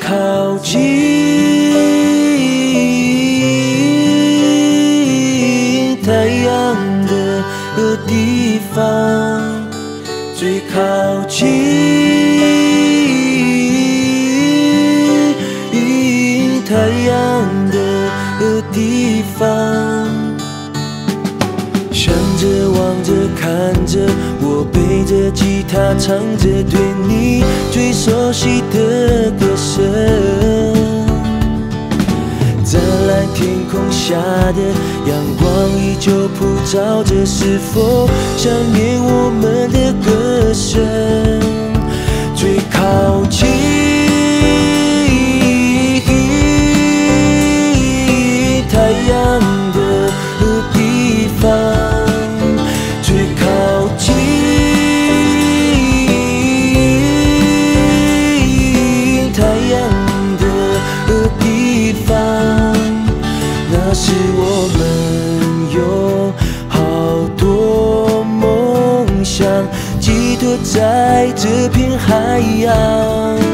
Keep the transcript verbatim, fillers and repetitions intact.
靠近太阳的地方，最靠近太阳的地方。想着望着看着，我背着吉他唱着对你最熟悉的歌声。湛蓝天空下的阳光依旧普照着，是否想念我们的歌声？最靠近太阳的地方，最靠近太阳的地方，那是我们有好多梦想寄托在这片海洋。